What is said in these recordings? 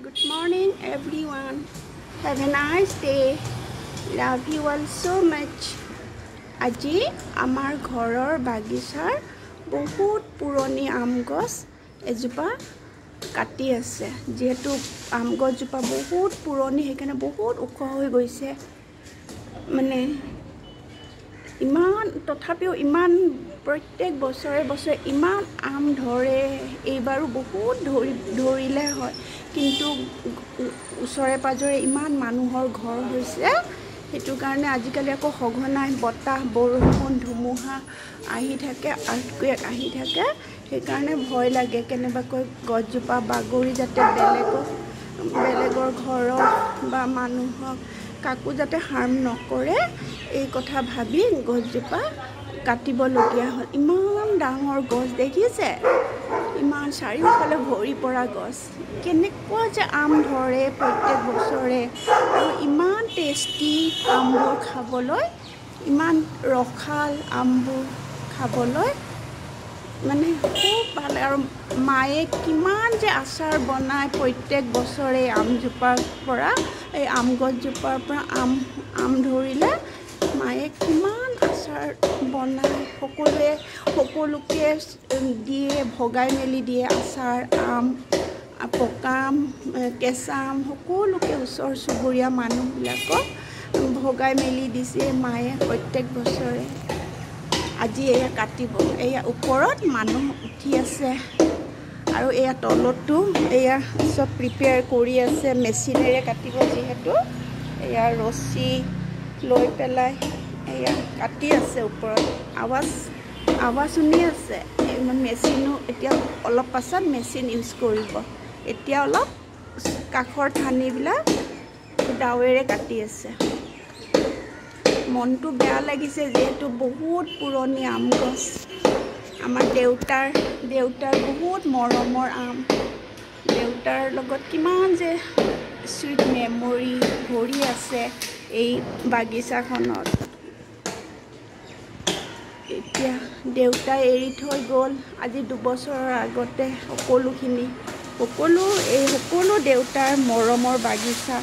Good morning everyone. Have a nice day. Love you all so much. আজি আমাৰ ঘৰৰ বাগিচাৰ বহুত পুৰণি আম গছ এজোপা কাটি আছে যেহেতু আম গছজোপা বহুত পুৰণি সেইকাৰণে বহুত ওখ হৈ গৈছে মানে ইমান তথাপিও ইমান প্ৰত্যেক বছৰে ইমান আম ধৰে এইবাৰো বহুত ধৰিলে হয় কিন্তু ওচৰে পাজৰে ইমান মানুহৰ ঘৰ হৈছে সেইটো কাৰণে আজিকালি আকৌ সঘনাই বতাহ বৰষুণ ধুমুহা আহি থাকে আৰ্থকুৱেক আহি থাকে সেইকাৰণে ভয় লাগে কেনেবাকৈ গছজোপা বাগৰি যাতে বেলেগৰ ঘৰত বা মানুহক কাকো যাতে হাৰ্ম নকৰে এই কথা ভাবি গছজোপা কাটিবলগীয়া হ'ল ইমান ডাঙৰ গছ দেখিছে ইমান চাৰিওফালে ভৰি পৰা গছ কেনেকুৱা যে আম ধৰে প্ৰত্যেক বছৰে আৰু ইমান টেষ্টি আমবোৰ খাবলৈ ইমান ৰসাল আমবোৰ খাবলৈ মানে খুব ভাল আৰু মায়ে কিমান যে আচাৰ বনায় প্ৰত্যেক বছৰে আমজোপাৰ পৰা এই আম গছজোপাৰ পৰা আম ধৰিলে মায়ে কিমান আচাৰ বনায় সকলোকে দিয়ে ভগাই মেলি দিয়ে আচাৰ আম পকা আম কেঁচা আম সকলোকে ওচৰ চুবুৰীয়া মানুহবিলাকক ভগাই মেলি দিছে মায়ে প্ৰত্যেক বছৰে আজি এয়া কাটিব এয়া ওপৰত মানুহ উঠি আছে আৰু এয়া তলতো এয়া সব প্ৰিপেয়াৰ কৰি আছে মেচিনেৰে কাটিব যিহেতু এয়া ৰছী লৈ পেলাই এয়া কাটি আছে ওপৰত আৱাজ শুনি আছে মেচিনো এতিয়া অলপ পাছত মেচিন ইউজ কৰিব এতিয়া অলপ কাঠৰ ঠানিবিলাক দাৱেৰে কাটি আছে মনটো বেয়া লাগিছে যেহেতু বহুত পুৰণি আম গছ আমাৰ দেউতাৰ বহুত মৰমৰ আম দেউতাৰ লগত কিমান যে চুইট মেমৰি ভৰি আছে এই বাগিচাখনত এতিয়া দেউতাই এৰি থৈ গ'ল আজি 2 বছৰৰ আগতে সকলো দেউতাৰ মৰমৰ বাগিচা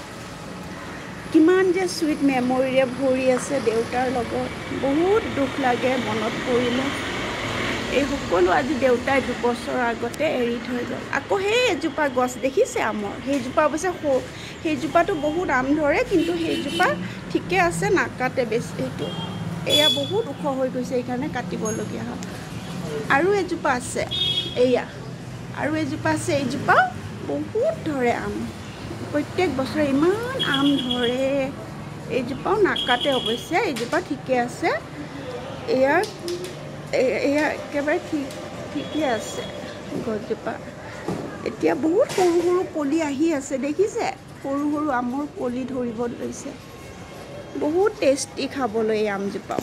কিমান যে চুইট মেমৰিৰে ভৰি আছে দেউতাৰ লগত বহুত দুখ লাগে মনত পৰিলে এই সকলো আজি দেউতাই 2 বছৰৰ আগতে এৰি থৈ গ'ল আকৌ সেই এজোপা গছ দেখিছে আমৰ সেইজোপা অৱশ্যে সেইজোপাটো বহুত আম ধৰে কিন্তু সেইজোপা ঠিকে আছে নাকাটে বেছি সেইটো এয়া বহুত ওখ হৈ গৈছে সেইকাৰণে কাটিবলগীয়া হয় আৰু এজোপা আছে এইজোপা বহুত ধৰে আম প্ৰত্যেক বছৰে ইমান আম ধৰে এইজোপাও নাকাটে অৱশ্যে এইজোপা ঠিকে আছে এয়া একেবাৰে ঠিকে আছে গছজোপা এতিয়া বহুত সৰু কলি আহি আছে দেখিছে সৰু আমৰ কলি ধৰিব লৈছে বহুত টেষ্টি খাবলৈ এই আমজোপা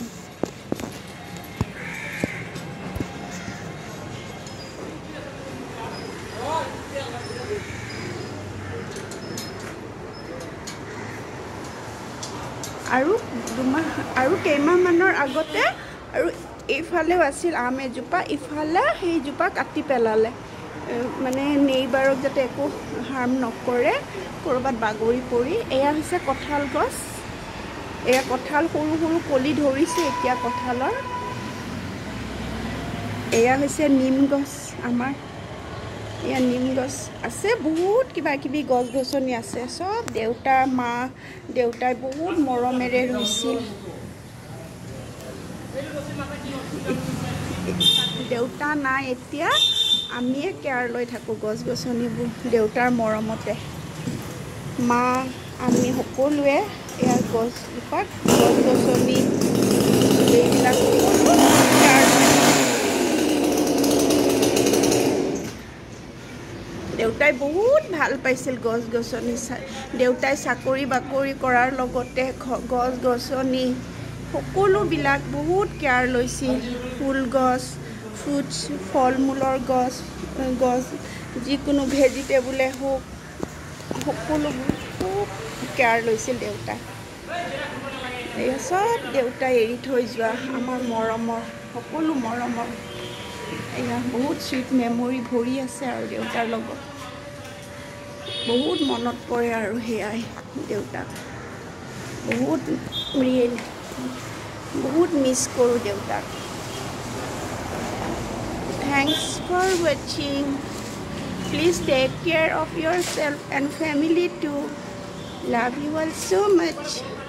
আৰু কেইমাহমানৰ আগতে আৰু এইফালেও আছিল আম এজোপা ইফালে সেইজোপা কাটি পেলালে মানে নেইবাৰক যাতে একো হাৰ্ম নকৰে ক'ৰবাত বাগৰি পৰি এয়া হৈছে কঁঠাল গছ এয়া কঁঠাল সৰু কলি ধৰিছে এতিয়া কঁঠালৰ এয়া হৈছে নিম গছ আমাৰ এয়া নিম গছ আছে বহুত কিবাকিবি গছ গছনি আছে চব দেউতাই বহুত মৰমেৰে ৰুইছিল দেউতা নাই এতিয়া আমিয়ে কেয়াৰ লৈ থাকোঁ গছ গছনিবোৰ দেউতাৰ মৰমতে আমি সকলোৱে ইয়াৰ গছ গছনি এইবিলাক দেউতাই বহুত ভাল পাইছিল গছ গছনি দেউতাই চাকৰি বাকৰি কৰাৰ লগতে গছ গছনি সকলোবিলাক বহুত কেয়াৰ লৈছিল ফুল গছ ফ্ৰুটছ ফল মূলৰ গছ যিকোনো ভেজিটেবলে হওক সকলোবোৰ খুব কেয়াৰ লৈছিল দেউতাই এয়া চব দেউতাই এৰি থৈ যোৱা আমাৰ মৰমৰ সকলো মৰমৰ এয়া বহুত চুইট মেমৰি ভৰি আছে আৰু দেউতাৰ লগত বহুত মনত পৰে আৰু সেয়াই দেউতাক বহুত বহুত মিছ কৰোঁ দেউতাক Thanks for watching. Please take care of yourself and family too. Love you all so much.